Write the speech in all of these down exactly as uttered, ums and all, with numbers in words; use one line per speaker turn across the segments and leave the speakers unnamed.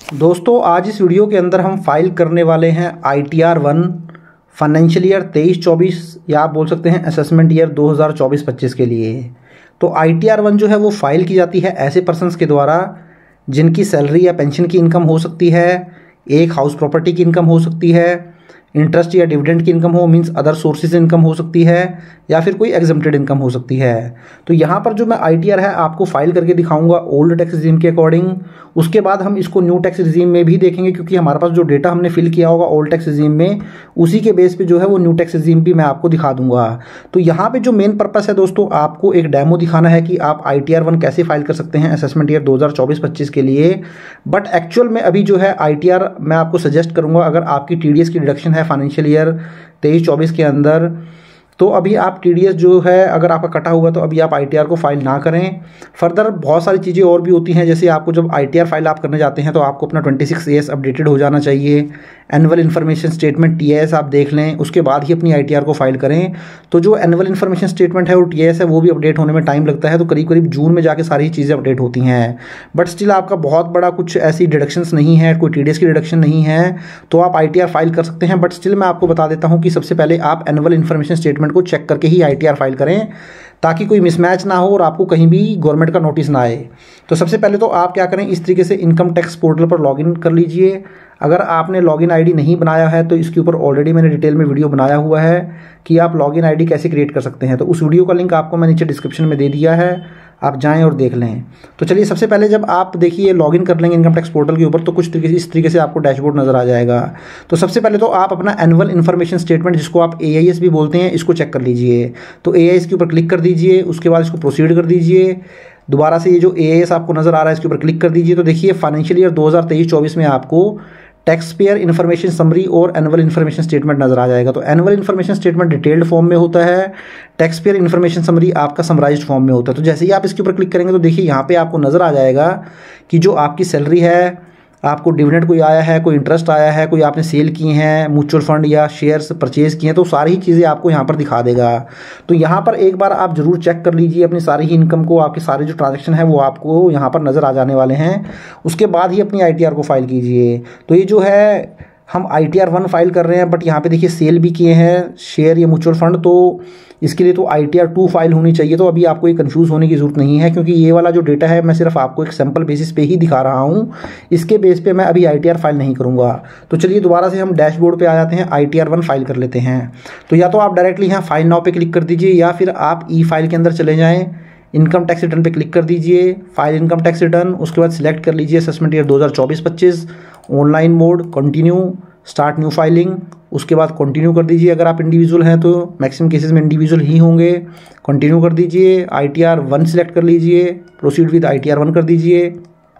दोस्तों आज इस वीडियो के अंदर हम फाइल करने वाले हैं I T R one financial year तेईस चौबीस या आप बोल सकते हैं असेसमेंट ईयर दो हज़ार चौबीस पच्चीस के लिए। तो आई टी आर वन जो है वो फाइल की जाती है ऐसे पर्सन्स के द्वारा जिनकी सैलरी या पेंशन की इनकम हो सकती है, एक हाउस प्रॉपर्टी की इनकम हो सकती है, इंटरेस्ट या डिविडेंड की इनकम हो, मींस अदर सोर्सेज इनकम हो सकती है या फिर कोई एग्जम्प्टेड इनकम हो सकती है। तो यहाँ पर जो मैं आई टी आर है आपको फाइल करके दिखाऊंगा ओल्ड टैक्स रिजीम के अकॉर्डिंग। उसके बाद हम इसको न्यू टैक्स रिजीम में भी देखेंगे क्योंकि हमारे पास जो डेटा हमने फिल किया होगा ओल्ड टैक्स रिजीम में उसी के बेस पे जो है वो न्यू टैक्स रिजीम भी मैं आपको दिखा दूंगा। तो यहाँ पे जो मेन पर्पस है दोस्तों आपको एक डेमो दिखाना है कि आप आई टी आर वन कैसे फाइल कर सकते हैं असेसमेंट ईयर दो हज़ार चौबीस पच्चीस के लिए। बट एक्चुअल में अभी जो है आई टी आर मैं आपको सजेस्ट करूंगा अगर आपकी टी डी एस की डिडक्शन है फाइनेंशियल ईयर तेईस चौबीस के अंदर तो अभी आप टी डी एस जो है अगर आपका कटा हुआ तो अभी आप आई टी आर को फाइल ना करें। फर्दर बहुत सारी चीज़ें और भी होती हैं, जैसे आपको जब आई टी आर फाइल आप करने जाते हैं तो आपको अपना twenty six A S updated हो जाना चाहिए। Annual information statement T A S आप देख लें, उसके बाद ही अपनी आई टी आर को फाइल करें। तो जो एनुअल इन्फॉर्मेशन स्टेटमेंट है और टी ए एस है वो भी अपडेट होने में टाइम लगता है, तो करीब करीब जून में जाके सारी चीज़ें अपडेट होती हैं। बट स्टिल आपका बहुत बड़ा कुछ ऐसी डिडक्शंस नहीं है, कोई टी डी एस की डिडक्शन नहीं है, तो आप आई टी आर फाइल कर सकते हैं। बट स्टिल मैं आपको बता देता हूँ कि सबसे पहले आप एनुअल इन्फॉर्मेशन स्टेटमेंट को चेक करके ही आई टी आर फाइल करें ताकि कोई मिसमैच ना हो और आपको कहीं भी गवर्नमेंट का नोटिस ना आए। तो सबसे पहले तो आप क्या करें, इस तरीके से इनकम टैक्स पोर्टल पर लॉगिन कर लीजिए। अगर आपने लॉगिन आईडी नहीं बनाया है तो इसके ऊपर ऑलरेडी मैंने डिटेल में वीडियो बनाया हुआ है कि आप लॉगिन आईडी कैसे क्रिएट कर सकते हैं। तो उस वीडियो का लिंक आपको मैं नीचे डिस्क्रिप्शन में दे दिया है, आप जाएं और देख लें। तो चलिए सबसे पहले जब आप देखिए लॉगिन कर लेंगे इनकम टैक्स पोर्टल के ऊपर तो कुछ तरीके से इस तरीके से आपको डैशबोर्ड नजर आ जाएगा। तो सबसे पहले तो आप अपना एनुअल इन्फॉर्मेशन स्टेटमेंट जिसको आप ए आई एस भी बोलते हैं इसको चेक कर लीजिए। तो ए आई एस के ऊपर क्लिक कर दीजिए, उसके बाद इसको प्रोसीड कर दीजिए। दोबारा से ये जो ए आई एस आपको नजर आ रहा है इसके ऊपर क्लिक कर दीजिए। तो देखिए फाइनेंशियल ईयर दो हज़ार तेईस चौबीस में आपको टैक्स पेयर इन्फॉर्मेशन समरी और एनुअल इन्फॉर्मेशन स्टेटमेंट नजर आ जाएगा। तो annual information statement detailed form में होता है, टैक्स पेयर इन्फॉर्मेशन समरी आपका समराइज्ड फॉर्म में होता है। तो जैसे ही आप इसके ऊपर क्लिक करेंगे तो देखिए यहाँ पे आपको नजर आ जाएगा कि जो आपकी सैलरी है, आपको डिविडेंड कोई आया है, कोई इंटरेस्ट आया है, कोई आपने सेल किए हैं, म्यूचुअल फंड या शेयर्स परचेज किए हैं, तो सारी ही चीज़ें आपको यहाँ पर दिखा देगा। तो यहाँ पर एक बार आप जरूर चेक कर लीजिए अपनी सारी ही इनकम को, आपके सारे जो ट्रांजैक्शन है वो आपको यहाँ पर नज़र आ जाने वाले हैं। उसके बाद ही अपनी आई टी आर को फाइल कीजिए। तो ये जो है हम I T R one file कर रहे हैं बट यहाँ पे देखिए सेल भी किए हैं शेयर या म्यूचुअल फंड, तो इसके लिए तो I T R two file होनी चाहिए। तो अभी आपको ये कंफ्यूज होने की ज़रूरत नहीं है क्योंकि ये वाला जो डेटा है मैं सिर्फ आपको एक सैम्पल बेसिस पे ही दिखा रहा हूँ, इसके बेस पे मैं अभी आई टी आर फाइल नहीं करूँगा। तो चलिए दोबारा से हम डैशबोर्ड पे आ जाते हैं, I T R one file कर लेते हैं। तो या तो आप डायरेक्टली यहाँ फाइल नाउ पे क्लिक कर दीजिए या फिर आप ई फाइल के अंदर चले जाएँ, इनकम टैक्स रिटर्न पे क्लिक कर दीजिए, फाइल इनकम टैक्स रिटर्न, उसके बाद सिलेक्ट कर लीजिए असेसमेंट ईयर दो हज़ार चौबीस पच्चीस, online mode, continue, start new filing, उसके बाद कंटिन्यू कर दीजिए। अगर आप इंडिविजुअल हैं तो मैक्सिमम केसेस में इंडिविजुअल ही होंगे, कंटिन्यू कर दीजिए। I T R one select कर लीजिए, proceed with I T R one कर दीजिए,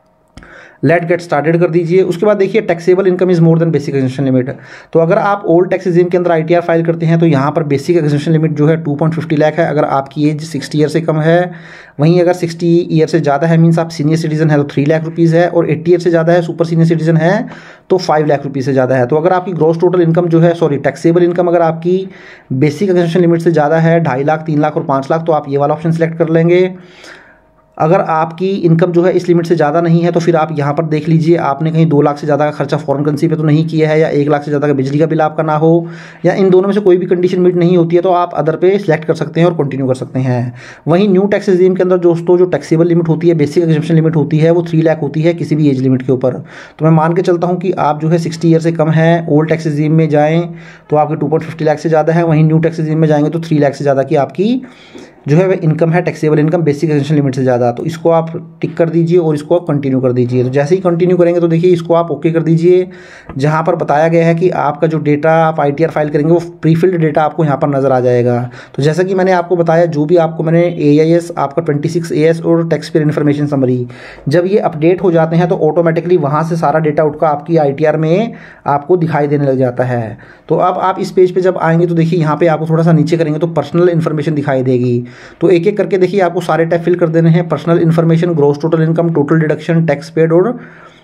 लेट गेट स्टार्टेड कर दीजिए। उसके बाद देखिए taxable income is more than basic exemption limit. तो अगर आप ओल्ड टैक्स रिजीम के अंदर आई टी आर फाइल करते हैं तो यहाँ पर बेसिक एग्जेम्पशन लिमिट जो है टू पॉइंट फिफ्टी लाख है अगर आपकी एज सिक्सटी ईयर से कम है। वहीं अगर सिक्सटी ईयर से ज़्यादा है मीन्स आप सीनियर सिटीजन है तो थ्री लाख रुपीज़ है, और एट्टी ईयर से ज़्यादा है सुपर सीनियर सिटीजन है तो फाइव लाख रुपीज़ से ज़्यादा है। तो अगर आपकी ग्रॉस टोटल इनकम जो है सॉरी टैक्सेबल इनकम अगर आपकी बेसिक एग्जेम्पशन लिमिट से ज़्यादा है ढाई लाख तीन लाख और पाँच लाख तो आप ये वाला ऑप्शन सेलेक्ट कर लेंगे। अगर आपकी इनकम जो है इस लिमिट से ज़्यादा नहीं है तो फिर आप यहाँ पर देख लीजिए आपने कहीं दो लाख से ज़्यादा का खर्चा फॉरेन करेंसी पे तो नहीं किया है, या एक लाख से ज़्यादा का बिजली का बिल आपका ना हो, या इन दोनों में से कोई भी कंडीशन मीट नहीं होती है तो आप अदर पे सिलेक्ट कर सकते हैं और कंटिन्यू कर सकते हैं। वहीं न्यू टैक्स रिजीम के अंदर दोस्तों जो टैक्सेबल लिमिट होती है, बेसिक एग्जेम्पशन लिमिट होती है वो थ्री लाख होती है किसी भी एज लिमिट के ऊपर। तो मैं मान के चलता हूँ कि आप जो है सिक्सटी ईयर से कम है, ओल्ड टैक्स रिजीम में जाएँ तो आपके टू पॉइंट फिफ्टी लाख से ज़्यादा है, वहीं न्यू टैक्स रिजीम में जाएंगे तो थ्री लाख से ज़्यादा की आपकी जो है वह इनकम है taxable income basic exemption limit से ज़्यादा। तो इसको आप टिक कर दीजिए और इसको आप कंटिन्यू कर दीजिए। तो जैसे ही कंटिन्यू करेंगे तो देखिए इसको आप ओके कर दीजिए, जहाँ पर बताया गया है कि आपका जो डेटा आप आई टी आर फाइल करेंगे वो प्रीफिल्ड डेटा आपको यहाँ पर नजर आ जाएगा। तो जैसा कि मैंने आपको बताया जो भी आपको मैंने ए आई एस आपका ट्वेंटी सिक्स ए एस और टैक्स पेयर इन्फॉर्मेशन समरी जब ये अपडेट हो जाते हैं तो ऑटोमेटिकली वहाँ से सारा डेटा उठकर आपकी आई टी आर में आपको दिखाई देने लग जाता है। तो अब आप इस पेज पे जब आएंगे तो देखिए यहाँ पे आपको थोड़ा सा नीचे करेंगे तो पर्सनल इन्फॉर्मेशन दिखाई देगी। तो एक एक करके देखिए आपको सारे टैब फिल कर देने हैं, personal information, gross total income, total deduction, tax paid और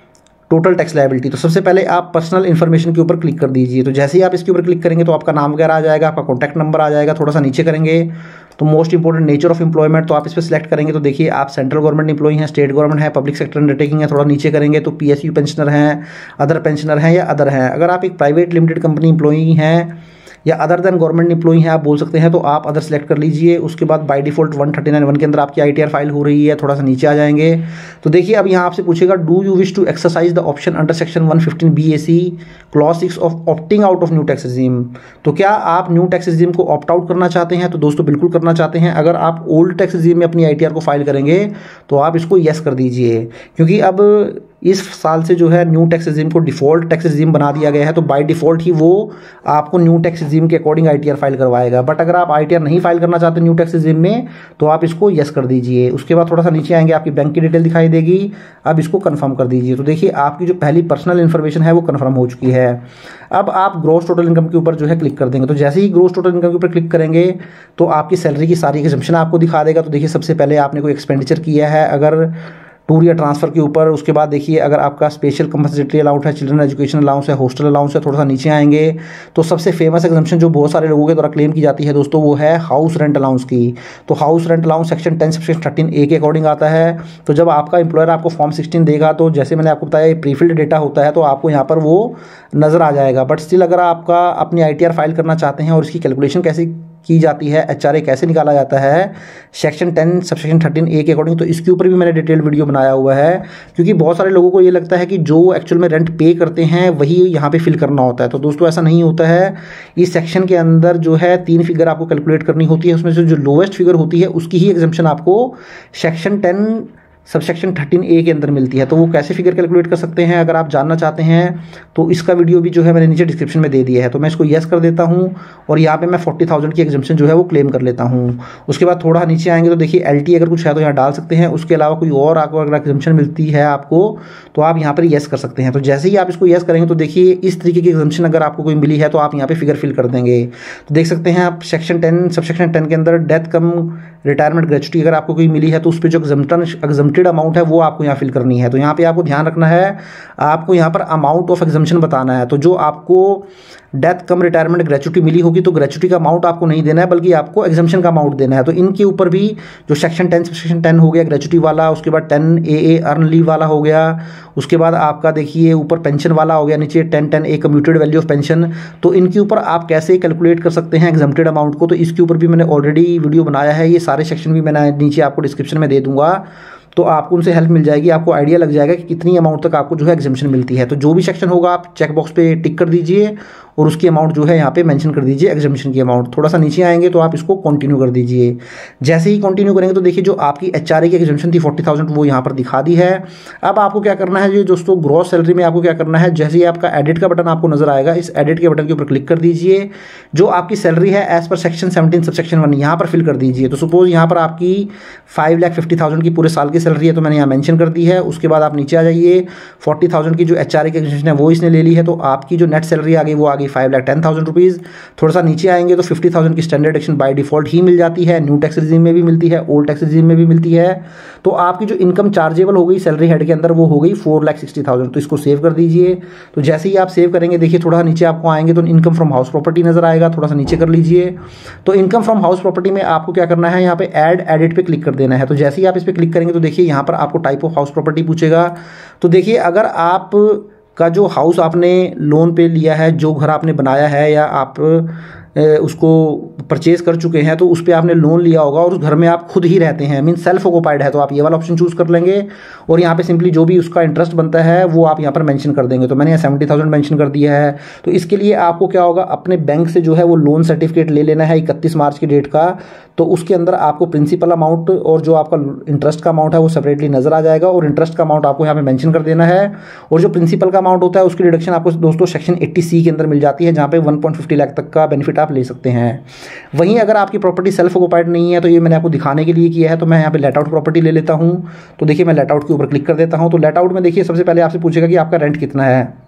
टोटल टैक्स लायबिलिटी। तो सबसे पहले आप पर्सनल इन्फॉर्मेशन के ऊपर क्लिक कर दीजिए। तो जैसे ही आप इसके ऊपर क्लिक करेंगे तो आपका नाम वगैरह आ जाएगा, आपका कॉन्टैक्ट नंबर आ जाएगा। थोड़ा सा नीचे करेंगे तो most important nature of employment, तो आप इस पर सिलेक्ट करेंगे तो देखिए आप सेंट्रल गवर्नमेंट एम्प्लॉई हैं, स्टेट गवर्नमेंट है, पब्लिक सेक्टर अंडरटेकिंग है। थोड़ा नीचे करेंगे तो पीएसयू पेंशनर हैं, अदर पेंशनर हैं या अदर हैं। अगर आप एक प्राइवेट लिमिटेड कंपनी एम्प्लॉई हैं या अदर देन गवर्नमेंट एम्प्लॉई हैं आप बोल सकते हैं, तो आप अदर सेलेक्ट कर लीजिए। उसके बाद by default one thirty nine one के अंदर आपकी आईटीआर फाइल हो रही है। थोड़ा सा नीचे आ जाएंगे तो देखिए अब यहाँ आपसे पूछेगा do you wish to exercise the option under section one fifteen B A C clause six of opting out of new tax regime. तो क्या आप न्यू टैक्स रिजीम को ऑप्ट आउट करना चाहते हैं? तो दोस्तों बिल्कुल करना चाहते हैं। अगर आप ओल्ड टैक्स रिजीम में अपनी आईटीआर को फाइल करेंगे तो आप इसको येस कर दीजिए, क्योंकि अब इस साल से जो है न्यू टैक्स रिजीम को डिफ़ॉल्ट टैक्स रिजीम बना दिया गया है। तो बाय डिफ़ॉल्ट ही वो आपको न्यू टैक्स रिजीम के अकॉर्डिंग आईटीआर फाइल करवाएगा। बट अगर आप आईटीआर नहीं फाइल करना चाहते न्यू टैक्स रिजीम में तो आप इसको यस कर दीजिए। उसके बाद थोड़ा सा नीचे आएंगे, आपकी बैंक की डिटेल दिखाई देगी, अब इसको कंफर्म कर दीजिए। तो देखिए आपकी जो पहली पर्सनल इन्फॉर्मेशन है वो कंफर्म हो चुकी है। अब आप ग्रॉस टोटल इनकम के ऊपर जो है क्लिक कर देंगे। तो जैसे ही ग्रॉस टोटल इनकम के ऊपर क्लिक करेंगे तो आपकी सैलरी की सारी एग्जम्पशन आपको दिखा देगा। तो देखिए सबसे पहले आपने कोई एक्सपेंडिचर किया है अगर टूर या ट्रांसफर के ऊपर, उसके बाद देखिए अगर आपका स्पेशल कंपनसेटरी अलाउंस है, चिल्ड्रन एजुकेशन अलाउंस है, हॉस्टल अलाउंस है। थोड़ा सा नीचे आएंगे तो सबसे फेमस एग्जम्पशन जो बहुत सारे लोगों के द्वारा क्लेम की जाती है दोस्तों वो है हाउस रेंट अलाउंस की। तो house rent allowance section ten section thirteen A के अकॉर्डिंग आता है। तो जब आपका एम्प्लॉयर आपको फॉर्म सिक्सटीन देगा तो जैसे मैंने आपको बताया प्रीफिल्ड डेटा होता है तो आपको यहाँ पर वो नज़र आ जाएगा। बट स्टिल अगर आपका अपनी आईटीआर फाइल करना चाहते हैं और इसकी कैलकुलेशन कैसे की जाती है, एचआरए कैसे निकाला जाता है section ten subsection thirteen A के अकॉर्डिंग, तो इसके ऊपर भी मैंने डिटेल वीडियो बनाया हुआ है। क्योंकि बहुत सारे लोगों को ये लगता है कि जो एक्चुअल में रेंट पे करते हैं वही यहाँ पे फिल करना होता है। तो दोस्तों ऐसा नहीं होता है। इस सेक्शन के अंदर जो है तीन फिगर आपको कैलकुलेट करनी होती है, उसमें से जो लोवेस्ट फिगर होती है उसकी ही एग्जम्पशन आपको section ten subsection thirteen A के अंदर मिलती है। तो वो कैसे फिगर कैलकुलेट कर सकते हैं अगर आप जानना चाहते हैं तो इसका वीडियो भी जो है मैंने नीचे डिस्क्रिप्शन में दे दिया है। तो मैं इसको येस कर देता हूँ और यहाँ पे मैं फोर्टी थाउजेंड की एग्जम्पशन जो है वो क्लेम कर लेता हूँ। उसके बाद थोड़ा नीचे आएंगे तो देखिए एलटी अगर कुछ है तो यहाँ डाल सकते हैं। उसके अलावा कोई और आपको अगर एग्जम्पशन मिलती है आपको तो आप यहाँ पर येस कर सकते हैं। तो जैसे ही आप इसको येस करेंगे तो देखिए इस तरीके की एग्जम्पशन अगर आपको कोई मिली है तो आप यहाँ पे फिगर फिल कर देंगे। तो देख सकते हैं आप सेक्शन टेन सबसेक्शन टेन के अंदर डेथ कम रिटायरमेंट ग्रेचुटी अगर आपको कोई मिली है तो उस पर जो एग्जम्प्टेड अमाउंट है वो आपको यहाँ फिल करनी है। तो यहाँ पे आपको ध्यान रखना है, आपको यहाँ पर अमाउंट ऑफ एग्जम्पशन बताना है। तो जो आपको डेथ कम रिटायरमेंट ग्रेचुटी मिली होगी तो ग्रेचुटी का अमाउंट आपको नहीं देना है बल्कि आपको एग्जम्पशन का अमाउंट देना है। तो इनके ऊपर भी जो सेक्शन टेन सेक्शन टेन हो गया ग्रेचुटी वाला, उसके बाद ten A A earn leave वाला हो गया, उसके बाद आपका देखिए ऊपर पेंशन वाला हो गया, नीचे ten ten A commuted value of pension. तो इनके ऊपर आप कैसे कैलकुलेट कर सकते हैं एग्जम्प्टेड अमाउंट को, तो इसके ऊपर भी मैंने ऑलरेडी वीडियो बनाया है। ये सारे सेक्शन भी मैंने नीचे आपको डिस्क्रिप्शन में दे दूंगा, तो आपको उनसे हेल्प मिल जाएगी, आपको आइडिया लग जाएगा कि कितनी अमाउंट तक आपको जो है एग्जम्पशन मिलती है। तो जो भी सेक्शन होगा आप चेक बॉक्स पे टिक कर दीजिए और उसकी अमाउंट जो है यहाँ पे मेंशन कर दीजिए एग्जम्पशन की अमाउंट। थोड़ा सा नीचे आएंगे तो आप इसको कंटिन्यू कर दीजिए। जैसे ही कंटिन्यू करेंगे तो देखिए जो आपकी एचआरए की एग्जम्पशन थी फोर्टी थाउजेंड वो यहाँ पर दिखा दी है। अब आपको क्या करना है, ये दोस्तों ग्रॉस सैलरी में आपको क्या करना है, जैसे ही आपका एडिट का बटन आपको नजर आएगा इस एडिट के बटन के ऊपर क्लिक कर दीजिए। जो आपकी सैलरी है एज पर section seventeen sub section one यहाँ पर फिल कर दीजिए। तो सपोज यहाँ पर आपकी फाइव लाख फिफ्टी थाउजेंड की पूरे साल की सैलरी है तो मैंने यहाँ मेंशन कर दी है। उसके बाद आप नीचे आ जाइए, फोर्टी थाउजेंड की जो एचआरए की एग्जम्पशन है वो इसने ले ली है, तो आपकी जो नेट सैलरी आ गई वो आ गई five lakh ten thousand rupees. थोड़ा सा नीचे आएंगे तो फिफ्टी थाउजेंड की स्टैंडर्ड डिडक्शन बाय डिफॉल्ट ही मिल जाती है, न्यू टैक्स रिजीम में भी मिलती है, ओल्ड टैक्स रिजीम में भी मिलती है। तो आपकी जो इनकम चार्जेबल हो गई सैलरी हेड के अंदर वो हो गई फोर लाख सिक्सटी थाउजेंड। तो इसको सेव कर दीजिए। तो जैसे ही आप सेव करेंगे देखिए थोड़ा नीचे आपको आएंगे तो इनकम फ्रॉम हाउस प्रॉपर्टी नजर आएगा, थोड़ा सा नीचे कर लीजिए। तो इनकम फ्रॉम हाउस प्रॉपर्टी में आपको क्या करना है, यहाँ पे ऐड एडिट पे क्लिक कर देना है। तो जैसे ही आप इस पर क्लिक करेंगे तो देखिए यहाँ पर आपको टाइप ऑफ हाउस प्रॉपर्टी पूछेगा। तो देखिए अगर आप का जो हाउस आपने लोन पे लिया है, जो घर आपने बनाया है या आप उसको परचेज कर चुके हैं तो उस पर आपने लोन लिया होगा और उस घर में आप खुद ही रहते हैं, मीन सेल्फ ऑक्युपाइड है, तो आप ये वाला ऑप्शन चूज कर लेंगे और यहाँ पे सिंपली जो भी उसका इंटरेस्ट बनता है वो आप यहाँ पर मेंशन कर देंगे। तो मैंने यहाँ सेवेंटी थाउजेंड मेंशन कर दिया है। तो इसके लिए आपको क्या होगा, अपने बैंक से जो है वो लोन सर्टिफिकेट ले लेना है इकतीस मार्च की डेट का। तो उसके अंदर आपको प्रिंसिपल अमाउंट और जो आपका इंटरेस्ट का अमाउंट है वो सेपरेटली नजर आ जाएगा और इंटरेस्ट का अमाउंट आपको यहाँ पे मेंशन कर देना है। और जो प्रिंसिपल का अमाउंट होता है उसकी डिडक्शन आपको दोस्तों सेक्शन एट्टी सी के अंदर मिल जाती है, जहाँ पे वन पॉइंट फिफ्टी लाख तक का बेनिफिट आप ले सकते हैं। वहीं अगर आपकी प्रॉपर्टी सेल्फ ऑक्युपाइड नहीं है तो ये मैंने आपको दिखाने के लिए किया है। तो मैं यहाँ पे लेट आउट प्रॉपर्टी ले लेता हूँ। तो देखिए मैं लेट आउट के ऊपर क्लिक कर देता हूँ। तो लेट आउट में देखिए सबसे पहले आपसे पूछेगा कि आपका रेंट कितना है।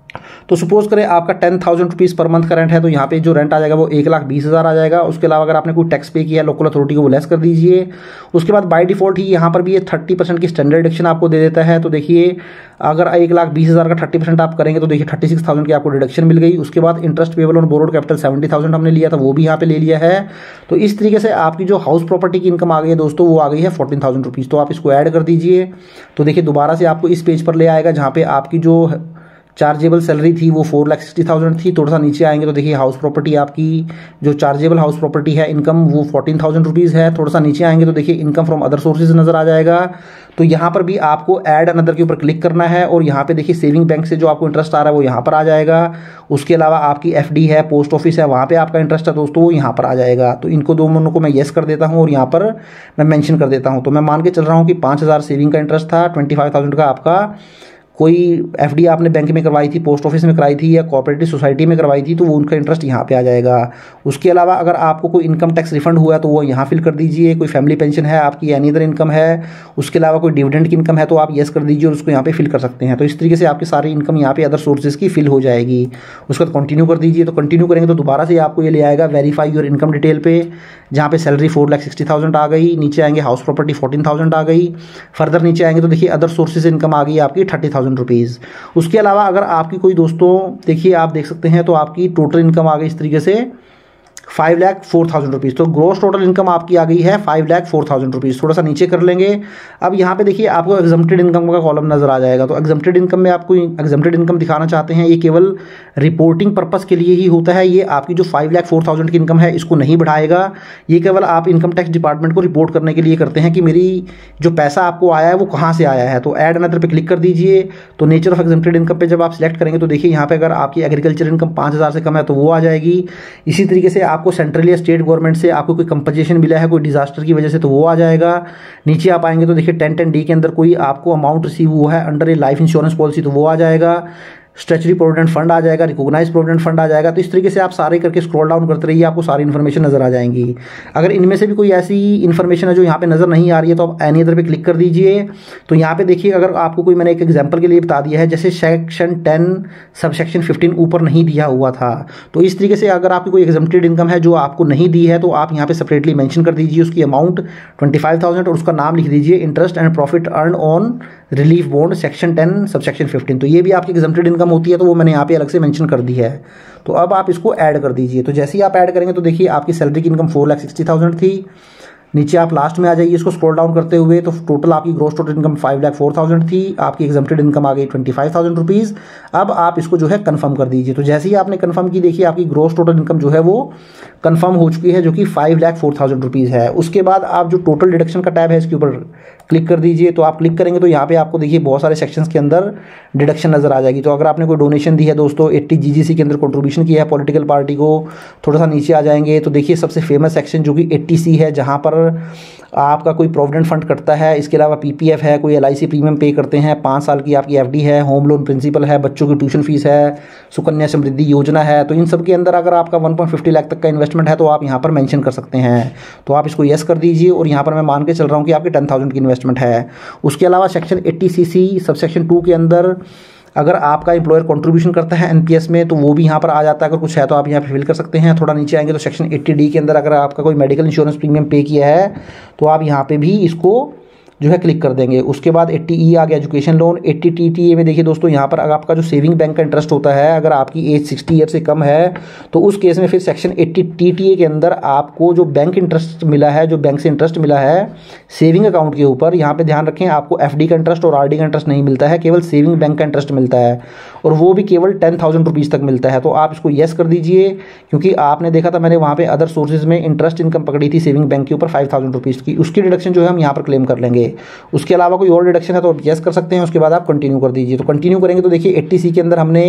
तो सपोज करें आपका ten thousand rupees per month का रेंट है, तो यहाँ पे जो रेंट आ जाएगा वो एक लाख बीस हज़ार आ जाएगा। उसके अलावा अगर आपने कोई टैक्स पे किया है लोकल अथॉरिटी को वो लेस कर दीजिए। उसके बाद बाय डिफॉल्ट ही यहाँ पर भी ये थर्टी परसेंट की स्टैंडर्ड डिडक्शन आपको दे देता है। तो देखिए अगर एक लाख बीस हज़ार का थर्टी परसेंट आप करेंगे तो देखिए थर्टी सिक्स थाउजेंड की आपको डिडक्शन मिल गई। उसके बाद interest payable on borrowed capital seventy thousand हमने लिया था वो भी यहाँ पे ले लिया है। तो इस तरीके से आपकी जो हाउस प्रॉपर्टी की इनकम आ गई है दोस्तों वो आ गई है फोर्टीन थाउजेंड रुपीज़। तो आप इसको ऐड कर दीजिए। तो देखिए दोबारा से आपको इस पेज पर ले आएगा जहाँ पे आपकी जो चार्जेबल सैलरी थी वो फोर लाख सिक्सटी थाउजेंड थी। थोड़ा सा नीचे आएंगे तो देखिए हाउस प्रॉपर्टी आपकी जो चार्जेबल हाउस प्रॉपर्टी है इनकम वो फोर्टीन थाउजेंड रुपीज़ है। थोड़ा सा नीचे आएंगे तो देखिए इनकम फ्रॉम अदर सोर्सेज नजर आ जाएगा। तो यहाँ पर भी आपको ऐड अनदर के ऊपर क्लिक करना है और यहाँ पे देखिए सेविंग बैंक से जो आपको इंटरेस्ट आ रहा है वो यहाँ पर आ जाएगा। उसके अलावा आपकी एफडी है, पोस्ट ऑफिस है, वहाँ पे आपका इंटरेस्ट है दोस्तों वो यहाँ पर आ जाएगा। तो इनको दो दोनों को मैं येस कर देता हूँ और यहाँ पर मैं मेंशन कर देता हूँ। तो मैं मान के चल रहा हूँ कि पाँच हज़ार सेविंग का इंटरेस्ट था, ट्वेंटी फाइव थाउजेंड का आपका कोई एफडी आपने बैंक में करवाई थी, पोस्ट ऑफिस में कराई थी या कोऑपरेटिव सोसाइटी में करवाई थी तो वो उनका इंटरेस्ट यहाँ पे आ जाएगा। उसके अलावा अगर आपको कोई इनकम टैक्स रिफंड हुआ है तो वो यहाँ फिल कर दीजिए। कोई फैमिली पेंशन है आपकी, एनी अदर इनकम है, उसके अलावा कोई डिविडेंड की इनकम है तो आप येस कर दीजिए और उसको यहाँ पे फिल कर सकते हैं। तो इस तरीके से आपकी सारी इनकम यहाँ पे अदर सोर्सेज की फिल हो जाएगी। उसके बाद कंटिन्यू कर दीजिए। तो कंटिन्यू करेंगे तो दोबारा से आपको ये ले आएगा वेरीफाई योर इनकम डिटेल पे, जहाँ पे salary four lakh sixty thousand आ गई। नीचे आएंगे हाउस प्रॉपर्टी फोर्टीन थाउजेंड आ गई। फर्दर नीचे आएंगे तो देखिए अदर सोर्सेज इनकम आ गई आपकी थर्टी थाउजेंड रुपीज़। उसके अलावा अगर आपकी कोई दोस्तों देखिए आप देख सकते हैं तो आपकी टोटल इनकम आ गई इस तरीके से five lakh four thousand rupees. तो ग्रॉस टोटल इनकम आपकी आ गई है five lakh four thousand rupees. थोड़ा सा नीचे कर लेंगे। अब यहाँ पे देखिए आपको एग्जम्प्टेड इनकम का कॉलम नजर आ जाएगा। तो एग्जम्प्टेड इनकम में आपको एग्जम्प्टेड इनकम दिखाना चाहते हैं, ये केवल रिपोर्टिंग पर्पस के लिए ही होता है। ये आपकी जो फाइव लाख फोर थाउजेंड की इनकम है इसको नहीं बढ़ाएगा। ये केवल आप इनकम टैक्स डिपार्टमेंट को रिपोर्ट करने के लिए करते हैं कि मेरी जो पैसा आपको आया है वो कहाँ से आया है। तो ऐड अनदर पे क्लिक कर दीजिए। तो नेचर ऑफ एग्जम्प्टेड इनकम पे जब आप सिलेक्ट करेंगे तो देखिए यहाँ पे अगर आपकी एग्रीकल्चर इनकम पाँच हज़ार से कम है तो वो आ जाएगी। इसी तरीके से आपको सेंट्रल या स्टेट गवर्नमेंट से आपको कोई कंपनसेशन मिला है कोई डिजास्टर की वजह से तो वो आ जाएगा। नीचे आप आएंगे तो देखिए टेन टेन डी के अंदर कोई आपको अमाउंट रिसीव हुआ है under a life insurance policy तो वो आ जाएगा। स्ट्रेचरी प्रोविडेंट फंड आ जाएगा, रिकॉग्नाइज प्रोविडेंट फंड आ जाएगा। तो इस तरीके से आप सारे करके स्क्रॉल डाउन करते रहिए, आपको सारी इन्फॉर्मेशन नजर आ जाएंगी। अगर इनमें से भी कोई ऐसी इन्फॉर्मेशन है जो यहाँ पे नजर नहीं आ रही है तो आप एनी अदर पे क्लिक कर दीजिए। तो यहाँ पे देखिए अगर आपको कोई मैंने एक एग्जांपल के लिए बता दिया है, जैसे section ten sub section fifteen ऊपर नहीं दिया हुआ था, तो इस तरीके से अगर आपकी कोई एग्जम्प्टेड इनकम है जो आपको नहीं दी है तो आप यहाँ पे सेपरेटली मेंशन कर दीजिए उसकी अमाउंट ट्वेंटी फाइव थाउजेंड और उसका नाम लिख दीजिए interest and profit earn on relief bond section ten sub section fifteen. तो ये भी आपकी एग्जम्प्टेड इनकम होती है तो वो मैंने यहाँ पे अलग से मेंशन कर दी है। तो अब आप इसको ऐड कर दीजिए। तो जैसे ही आप ऐड करेंगे तो देखिए आपकी सैलरी की income four lakh sixty thousand थी। नीचे आप लास्ट में आ जाइए इसको स्क्रॉल डाउन करते हुए तो टोटल आपकी gross total income five lakh four thousand थी। आपकी एग्जम्प्टेड इनकम आ गई ट्वेंटी फाइव थाउजेंड रुपीज़। अब आप इसको जो है कंफर्म कर दीजिए। तो जैसे ही आपने कंफर्म की देखिए आपकी ग्रॉस टोटल इनकम जो है वो कंफर्म हो चुकी है जो कि five lakh four thousand rupees है। उसके बाद आप जो टोटल डिडक्शन का टैब है इसके ऊपर क्लिक कर दीजिए। तो आप क्लिक करेंगे तो यहाँ पे आपको देखिए बहुत सारे सेक्शंस के अंदर डिडक्शन नजर आ जाएगी। तो अगर आपने कोई डोनेशन दी है दोस्तों एट्टी जीजीसी के अंदर कंट्रीब्यूशन किया है पॉलिटिकल पार्टी को, थोड़ा सा नीचे आ जाएंगे तो देखिए सबसे फेमस सेक्शन जो कि एट्टी सी है जहाँ पर आपका कोई प्रोविडेंट फंड कटता है। इसके अलावा पीपीएफ है, कोई एलआईसी प्रीमियम पे करते हैं, पाँच साल की आपकी एफडी है, होम लोन प्रिंसिपल है, बच्चों की ट्यूशन फीस है, सुकन्या समृद्धि योजना है। तो इन सब के अंदर अगर आपका वन पॉइंट फिफ्टी लाख तक का इन्वेस्टमेंट है तो आप यहाँ पर मेंशन कर सकते हैं। तो आप इसको येस कर दीजिए और यहाँ पर मैं मान के चल रहा हूँ कि आपकी टेन थाउजेंड की इन्वेस्टमेंट है। उसके अलावा सेक्शन एट्टी सी सी सब सेक्शन टू के अंदर अगर आपका एम्प्लॉयर कंट्रीब्यूशन करता है एनपीएस में तो वो भी यहाँ पर आ जाता है। अगर कुछ है तो आप यहाँ पे फिल कर सकते हैं। थोड़ा नीचे आएंगे तो सेक्शन एट्टी डी के अंदर अगर आपका कोई मेडिकल इंश्योरेंस प्रीमियम पे किया है तो आप यहाँ पे भी इसको जो है क्लिक कर देंगे। उसके बाद एट्टी ई आ गया education loan. Eighty T T A में देखिए दोस्तों यहाँ पर अगर आपका जो सेविंग बैंक का इंटरेस्ट होता है अगर आपकी एज सिक्सटी ईयर से कम है तो उस केस में फिर section eighty T T A के अंदर आपको जो बैंक इंटरेस्ट मिला है, जो बैंक से इंटरेस्ट मिला है सेविंग अकाउंट के ऊपर, यहाँ पे ध्यान रखें आपको एफडी का इंटरेस्ट और आरडी का इंटरेस्ट नहीं मिलता है, केवल सेविंग बैंक का इंटरेस्ट मिलता है और वो भी केवल टेन थाउजेंड रुपीज़ तक मिलता है। तो आप इसको येस कर दीजिए क्योंकि आपने देखा था मैंने वहाँ पे अदर सोर्सेज में इंटरेस्ट इनकम पकड़ी थी सेविंग बैंक के ऊपर फाइव थाउजेंड रुपीज़ की, उसकी डिडक्शन जो है हम यहाँ पर क्लेम कर लेंगे। उसके अलावा कोई और डिडक्शन है तो आप येस कर सकते हैं। उसके बाद आप कंटिन्यू कर दीजिए। तो कंटिन्यू करेंगे तो देखिए एट्टी सी के अंदर हमने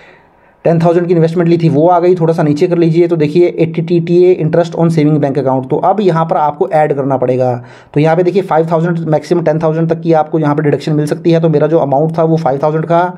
टेन थाउजेंड की इन्वेस्टमेंट ली थी वो आ गई। थोड़ा सा नीचे कर लीजिए तो देखिए eighty T T A interest on saving bank account. तो अब यहाँ पर आपको ऐड करना पड़ेगा। तो यहाँ पे देखिए five thousand maximum ten thousand तक की आपको यहाँ पर डिडक्शन मिल सकती है। तो मेरा जो अमाउंट था वो फाइव थाउजेंड का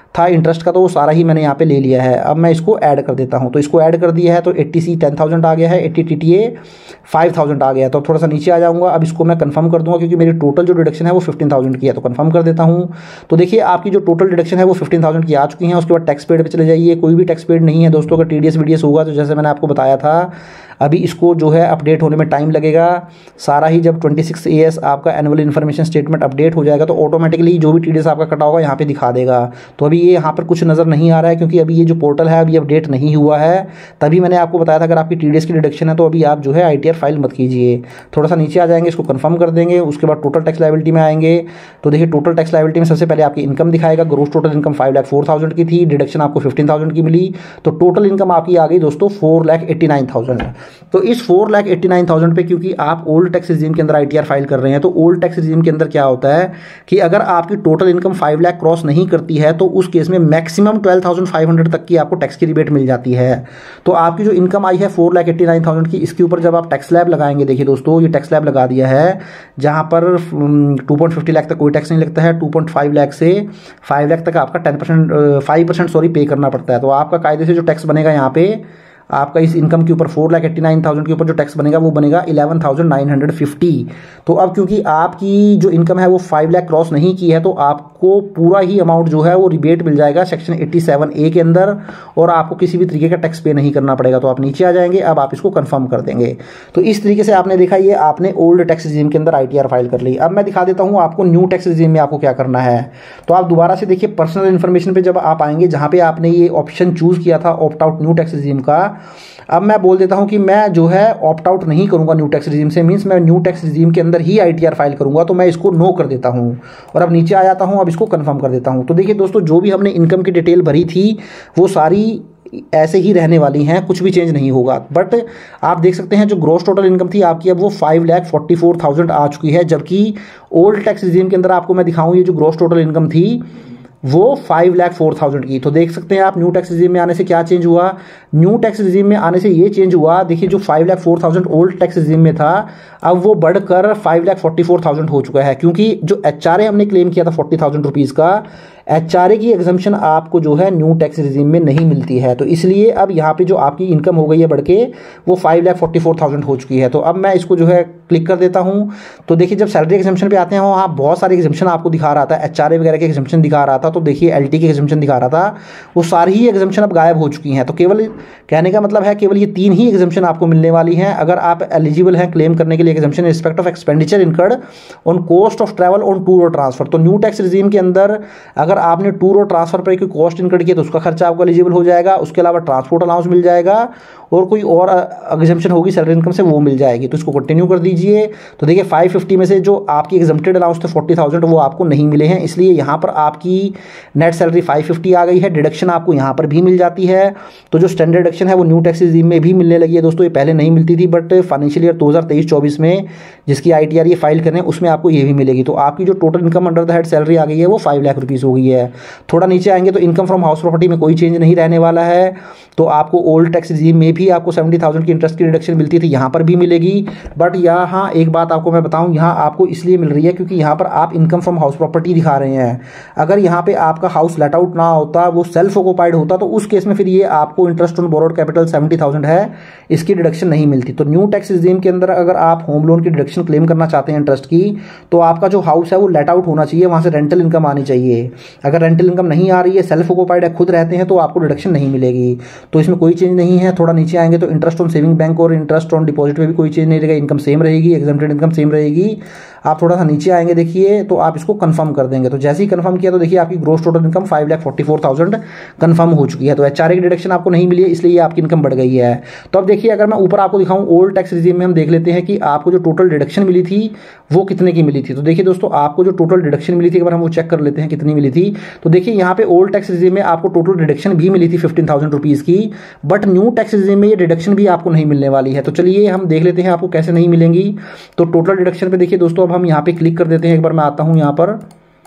था इंटरेस्ट का, तो वो सारा ही मैंने यहाँ पे ले लिया है। अब मैं इसको ऐड कर देता हूँ, तो इसको ऐड कर दिया है तो एट्टी सी टेन थाउजेंड आ गया है, eighty T T A five thousand आ गया है। तो थोड़ा सा नीचे आ जाऊँगा, अब इसको मैं कंफर्म कर दूँगा क्योंकि मेरी टोटल जो डिडक्शन है वो फिफ्टीन थाउजेंड की है, तो कंफर्म कर देता हूँ। तो देखिए आपकी जो टोटल डिडक्शन है वो फिफ्टीन थाउजेंड की आ चुकी है। उसके बाद टैक्स पेड पे चले जाइए, कोई भी टैक्स पेड नहीं है दोस्तों। अगर T D S V D S होगा तो जैसे मैंने आपको बताया था अभी इसको जो है अपडेट होने में टाइम लगेगा। सारा ही जब ट्वेंटी सिक्स ए एस आपका एनुअल इन्फॉर्मेशन स्टेटमेंट अपडेट हो जाएगा तो ऑटोमेटिकली जो भी टी डी एस आपका कटा होगा यहाँ पे दिखा देगा। तो अभी ये यहाँ पर कुछ नज़र नहीं आ रहा है क्योंकि अभी ये जो पोर्टल है अभी अपडेट नहीं हुआ है। तभी मैंने आपको बताया था अगर आपकी टी डी एस की डिडक्शन है तो अभी आप जो है आई टी आर फाइल मत कीजिए। थोड़ा सा नीचे आ जाएंगे, इसको कंफर्म कर देंगे। उसके बाद टोटल टैक्स लायबिलिटी में आएंगे तो देखिए टोटल टैक्स लायबिलिटी में सबसे पहले आपकी इनकम दिखाएगा। Gross total income five lakh four thousand की थी, डिडक्शन आपको फिफ्टीन थाउजेंड की मिली, तो टोटल इनकम आपकी आ गई दोस्तों four lakh eighty nine thousand. तो इस four lakh eighty nine thousand पे क्योंकि आप ओल्ड टैक्स रिजीम के अंदर आई टी आर फाइल कर रहे हैं, तो ओल्ड टैक्स रिजीम के अंदर क्या होता है कि अगर आपकी total income five lakh cross नहीं करती है तो उस केस में maximum twelve thousand five hundred तक की आपको टैक्स की रिबेट मिल जाती है। तो आपकी जो इनकम आई है four lakh eighty nine thousand की, इसके ऊपर जब आप टैक्स स्लैब लगाएंगे, देखिए दोस्तों ये टैक्स स्लैब लगा दिया है जहां पर टू पॉइंट फिफ्टी लाख तक कोई टैक्स नहीं लगता है, टू पॉइंट फाइव लाख से फाइव लाख तक आपका ten percent five percent sorry pay करना पड़ता है। तो आपका कायदे से जो टैक्स बनेगा यहाँ पे आपका इस इनकम के ऊपर four lakh eighty nine thousand के ऊपर जो टैक्स बनेगा वो बनेगा eleven thousand nine hundred fifty. तो अब क्योंकि आपकी जो इनकम है वो फाइव लाख क्रॉस नहीं की है तो आपको पूरा ही अमाउंट जो है वो रिबेट मिल जाएगा सेक्शन एट्टी सेवन ए के अंदर और आपको किसी भी तरीके का टैक्स पे नहीं करना पड़ेगा। तो आप नीचे आ जाएंगे, अब आप इसको कंफर्म कर देंगे। तो इस तरीके से आपने देखा ये आपने ओल्ड टैक्स रिजीम के अंदर आई टी आर फाइल कर ली। अब मैं दिखा देता हूँ आपको न्यू टैक्स रिजीम में आपको क्या करना है। तो आप दोबारा से देखिए पर्सनल इन्फॉर्मेशन पे जब आप आएंगे जहाँ पे आपने ये ऑप्शन चूज किया था opt out new tax regime का, अब मैं बोल देता हूं कि मैं जो है ऑप्ट आउट नहीं करूंगा न्यू टैक्स रिजीम से, मींस मैं न्यू टैक्स रिजीम के अंदर ही आई टी आर फाइल करूंगा। तो मैं इसको नो कर देता हूं और अब नीचे आ जाता हूं, अब इसको कंफर्म कर देता हूं। तो देखिए दोस्तों जो भी हमने इनकम की डिटेल भरी थी वो सारी ऐसे ही रहने वाली हैं, कुछ भी चेंज नहीं होगा। बट आप देख सकते हैं जो ग्रॉस टोटल इनकम थी आपकी अब वो five lakh forty four thousand आ चुकी है, जबकि ओल्ड टैक्स रिजीम के अंदर आपको मैं दिखाऊं ये जो ग्रॉस टोटल इनकम थी वो फाइव लाख फोर थाउजेंड की। तो देख सकते हैं आप न्यू टैक्स रिजीम में आने से क्या चेंज हुआ। न्यू टैक्स रिजीम में आने से ये चेंज हुआ, देखिए जो five lakh four thousand old tax regime में था अब वो बढ़कर five lakh forty four thousand हो चुका है, क्योंकि जो एच आर ए हमने क्लेम किया था फोर्टी थाउजेंड रुपीज़ का, एच आर ए की एग्जम्पशन आपको जो है न्यू टैक्स रिजीम में नहीं मिलती है। तो इसलिए अब यहाँ पे जो आपकी इनकम हो गई है बढ़ के वो five lakh forty four thousand हो चुकी है। तो अब मैं इसको जो है क्लिक कर देता हूँ। तो देखिए जब सैलरी एग्जम्पशन पे आते हैं वहाँ बहुत सारे एग्जम्पशन आपको दिखा रहा था, एच आर ए वगैरह के एग्जम्पशन दिखा रहा था, तो देखिए एल टी के एग्जम्पशन दिखा रहा था, वो सारी ही एग्जम्पशन अब गायब हो चुकी हैं। तो केवल कहने का मतलब है केवल ये तीन ही एग्जम्पशन आपको मिलने वाली हैं अगर आप एलिजिबल हैं क्लेम करने के लिए exemption respect of expenditure incurred on cost of travel on tour और ट्रांसफर। तो न्यू टैक्स रिजीम के अंदर अगर आपने टूर और ट्रांसफर पर कोई कॉस्ट इनकर्ड किया तो उसका खर्चा आपको एलिजिबल हो जाएगा, उसके अलावा ट्रांसपोर्ट अलाउंस मिल जाएगा और कोई और एग्जम्पशन होगी सैलरी इनकम से वो मिल जाएगी। तो इसको कंटिन्यू कर दीजिए। तो देखिए फाइव फिफ्टी में से जो आपकी एग्जम्प्टेड अलाउंस थे फोर्टी थाउजेंड वो आपको नहीं मिले हैं, इसलिए यहाँ पर आपकी नेट सैलरी फाइव फिफ्टी आ गई है। डिडक्शन आपको यहाँ पर भी मिल जाती है। तो जो स्टैंडर्ड डिडक्शन है वो न्यू टैक्स रिजीम में भी मिलने लगी है दोस्तों, ये पहले नहीं मिलती थी, बट फाइनेंशियल ईयर दो हज़ार तेईस चौबीस में जिसकी आई टी आर ये फाइल करें उसमें आपको ये भी मिलेगी। तो आपकी जो total income under the head salary आ गई है वो फाइव लाख रुपीज़ हो गई है। थोड़ा नीचे आएंगे तो इनकम फ्रॉम हाउस प्रॉपर्टी में कोई चेंज नहीं रहने वाला है। तो आपको ओल्ड टैक्स रिजीम में भी आपको सेवेंटी थाउजेंड की इंटरेस्ट की रिडक्शन मिलती थी, यहाँ पर भी मिलेगी। बट यहाँ एक बात आपको मैं बताऊँ, यहाँ आपको इसलिए मिल रही है क्योंकि यहाँ पर आप इनकम फ्रॉम हाउस प्रॉपर्टी दिखा रहे हैं। अगर यहाँ पे आपका हाउस लेट आउट ना होता, वो सेल्फ ऑक्युपाइड होता, तो उस केस में फिर ये आपको interest on borrowed capital seventy thousand है इसकी डिडक्शन नहीं मिलती। तो न्यू टैक्स रिजीम के अंदर अगर आप होम लोन की डिडक्शन क्लेम करना चाहते हैं इंटरेस्ट की, तो आपका जो हाउस है वो लेट आउट होना चाहिए, वहाँ से रेंटल इनकम आनी चाहिए। अगर रेंटल इनकम नहीं आ रही है, सेल्फ ऑक्युपाइड है, खुद रहते हैं, तो आपको डिडक्शन नहीं मिलेगी। तो इसमें कोई चेंज नहीं है। थोड़ा नीचे आएंगे तो इंटरेस्ट ऑन सेविंग बैंक और इंटरेस्ट ऑन डिपॉजिट में भी कोई चेंज नहीं रहेगा, इनकम सेम रहेगी, एग्जम्प्टेड इनकम सेम रहेगी। आप थोड़ा सा नीचे आएंगे देखिए तो आप इसको कंफर्म कर देंगे। तो जैसे ही कंफर्म किया तो देखिए आपकी gross total income five lakh forty four thousand confirm हो चुकी है। तो एच आर ए की डिडक्शन आपको नहीं मिली है, इसलिए आपकी इनकम बढ़ गई है। तो अब देखिए अगर मैं ऊपर आपको दिखाऊं ओल्ड टैक्स रिजीम में हम देख लेते हैं कि आपको जो टोटल डिडक्शन मिली थी वो कितने की मिली थी। तो देखिए दोस्तों आपको जो टोटल डिडक्शन मिली थी अगर हम वो चेक कर लेते हैं कितनी मिली थी, तो देखिए यहाँ पे ओल्ड टैक्स रिजीम में आपको टोटल डिडक्शन भी मिली थी फिफ्टीन थाउजेंड रुपीज़ की, बट न्यू टैक्स रिजीम में ये डिडक्शन भी आपको नहीं मिलने वाली है। तो चलिए हम देख लेते हैं आपको कैसे नहीं मिलेंगी। तो टोटल डिडक्शन पे देखिए दोस्तों अब हम यहाँ पे क्लिक कर देते हैं। एक बार मैं आता हूँ यहाँ पर,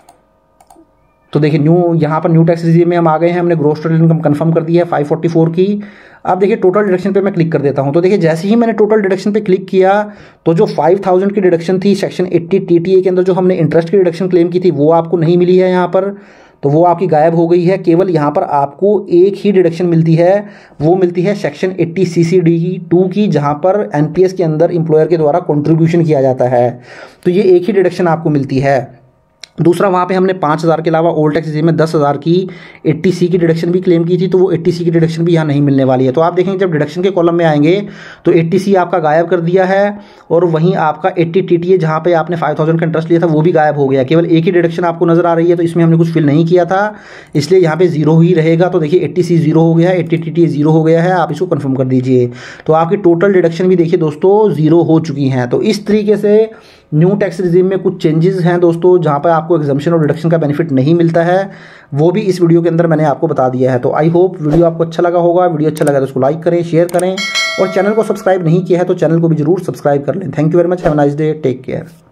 तो देखिए न्यू यहाँ पर न्यू टैक्स रिजीम में हम आ गए हैं, हमने ग्रोस टोटल इनकम कंफर्म कर दी है फाइव फोर्टी फोर की। अब देखिए टोटल डिडक्शन पे मैं क्लिक कर देता हूँ। तो देखिए जैसे ही मैंने टोटल डिडक्शन पे क्लिक किया तो जो फाइव थाउजेंड की डिडक्शन थी section eighty T T A के अंदर जो हमने इंटरेस्ट की डिडक्शन क्लेम की थी वो आपको नहीं मिली है यहाँ पर। तो वो आपकी गायब हो गई है। केवल यहाँ पर आपको एक ही डिडक्शन मिलती है, वो मिलती है सेक्शन अस्सी सी सी डी टू की, जहाँ पर एन पी एस के अंदर एम्प्लॉयर के द्वारा कंट्रीब्यूशन किया जाता है। तो ये एक ही डिडक्शन आपको मिलती है। दूसरा, वहाँ पे हमने पाँच हज़ार के अलावा ओल्ड टैक्स रिजीम में दस हज़ार की अस्सी सी की डिडक्शन भी क्लेम की थी, तो वो अस्सी सी की डिडक्शन भी यहाँ नहीं मिलने वाली है। तो आप देखेंगे जब डिडक्शन के कॉलम में आएंगे तो अस्सी सी आपका गायब कर दिया है, और वहीं आपका अस्सी टी टी ए जहाँ पे आपने पाँच हज़ार का इंटरेस्ट लिया था वो भी गायब हो गया। केवल एक ही डिडक्शन आपको नजर आ रही है, तो इसमें हमने कुछ फिल नहीं किया था, इसलिए यहाँ पे जीरो ही रहेगा। तो देखिए अस्सी सी जीरो हो गया है, अस्सी टी टी ए जीरो हो गया है, आप इसको कन्फर्म कर दीजिए। तो आपकी टोटल डिडक्शन भी देखिए दोस्तों जीरो हो चुकी हैं। तो इस तरीके से न्यू टैक्स रिजीम में कुछ चेंजेस हैं दोस्तों, जहां पर आपको एग्जम्पशन और डिडक्शन का बेनिफिट नहीं मिलता है, वो भी इस वीडियो के अंदर मैंने आपको बता दिया है। तो आई होप वीडियो आपको अच्छा लगा होगा। वीडियो अच्छा लगा तो उसको लाइक करें, शेयर करें, और चैनल को सब्सक्राइब नहीं किया है तो चैनल को भी जरूर सब्सक्राइब कर लें। Thank you very much, have a nice day, take care.